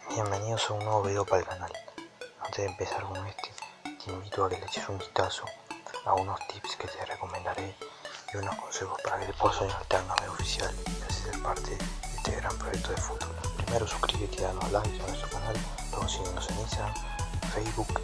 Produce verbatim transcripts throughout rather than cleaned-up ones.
Bienvenidos a un nuevo video para el canal. Antes de empezar con este, te invito a que le eches un vistazo a unos tips que te recomendaré y unos consejos para que te puedas unirte al Gamero oficial y así ser parte de este gran proyecto de fútbol. Primero suscríbete y danos like a nuestro canal, luego síguenos en Instagram, Facebook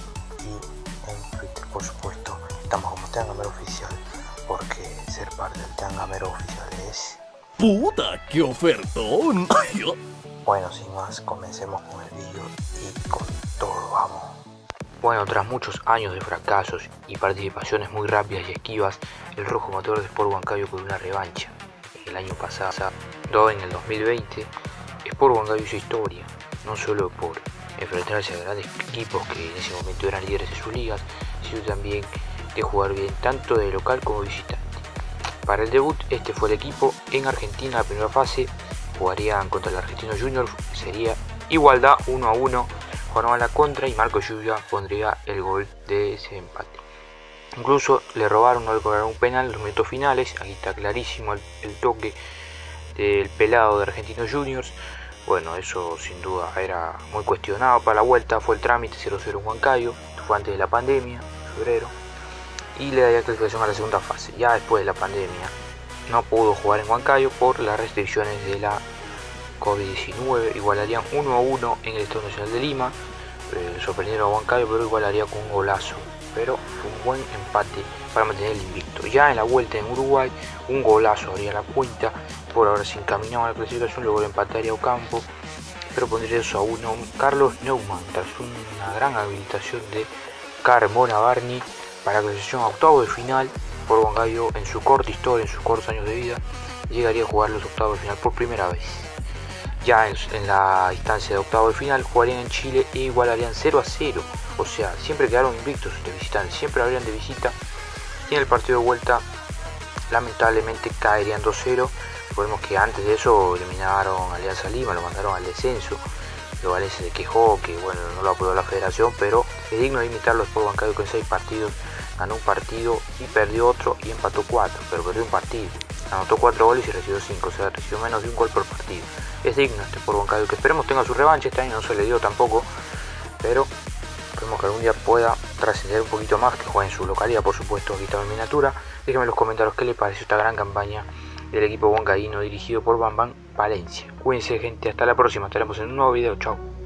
y en Twitter, por supuesto. Estamos como Team Gamero oficial porque ser parte del Team Gamero oficial es... ¡Puta, qué ofertón! Bueno, sin más, comencemos con el vídeo y con todo, vamos. Bueno, tras muchos años de fracasos y participaciones muy rápidas y esquivas, el rojo motor de Sport Huancayo por una revancha. El año pasado, en el dos mil veinte, Sport Huancayo hizo historia, no solo por enfrentarse a grandes equipos que en ese momento eran líderes de sus ligas, sino también de jugar bien tanto de local como visitante. Para el debut, este fue el equipo en Argentina, la primera fase. Jugarían contra el Argentino Junior, sería igualdad uno a uno, jugaron a la contra y Marco Lluvia pondría el gol de ese empate. Incluso le robaron, no le cobraron un penal en los minutos finales. Aquí está clarísimo el, el toque del pelado de Argentino Juniors. Bueno, eso sin duda era muy cuestionado para la vuelta. Fue el trámite cero cero en Huancayo, esto fue antes de la pandemia, febrero, y le daría clasificación a la segunda fase. Ya después de la pandemia no pudo jugar en Huancayo por las restricciones de la COVID diecinueve. Igualarían uno a uno en el Estadio Nacional de Lima. Eh, sorprendieron a Huancayo, pero igualaría con un golazo. Pero fue un buen empate para mantener el invicto. Ya en la vuelta en Uruguay, un golazo haría la cuenta. Por ahora se encaminaba a la clasificación, luego le empataría a Ocampo, pero pondría eso a uno. Carlos Neumann, tras una gran habilitación de Carmona Barney para la clasificación a octavo de final. Por Huancayo, en su corta historia, en sus cortos años de vida, llegaría a jugar los octavos de final por primera vez. Ya en, en la instancia de octavos de final jugarían en Chile e igualarían cero a cero. O sea, siempre quedaron invictos de visitantes, siempre habrían de visita. Y en el partido de vuelta, lamentablemente caerían dos cero. Recordemos que antes de eso eliminaron a Alianza Lima, lo mandaron al descenso. Lo Valencia se quejó que bueno, no lo apoyó la federación, pero es digno de imitarlos por Huancayo con seis partidos. Ganó un partido y perdió otro y empató cuatro, pero perdió un partido. Anotó cuatro goles y recibió cinco, o sea, recibió menos de un gol por partido. Es digno este por Huancayo, que esperemos tenga su revancha. Este año no se le dio tampoco, pero esperemos que algún día pueda trascender un poquito más, que juegue en su localidad, por supuesto. Aquí está mi miniatura. Déjenme en los comentarios qué les pareció esta gran campaña del equipo huancaíno dirigido por Bam Bam Valencia. Cuídense, gente, hasta la próxima, estaremos en un nuevo video, chao.